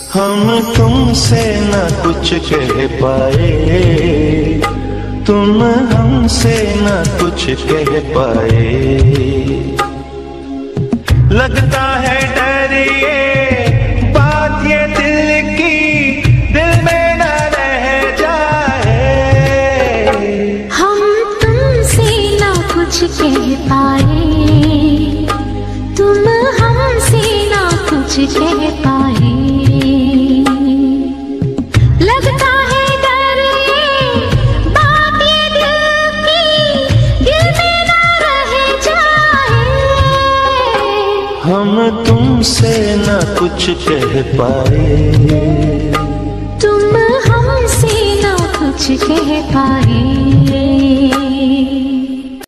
हम तुमसे न कुछ कह पाए, तुम हमसे न कुछ कह पाए। लगता है डर ये बात ये दिल की, दिल में न रह जाए। हम तुमसे न कुछ कह पाए, तुम हमसे न कुछ कह पाए। लगता है डर ये बात ये दिल की, दिल में न रह जाए। हम तुमसे न कुछ कह पाए, तुम हमसे न कुछ कह पाए।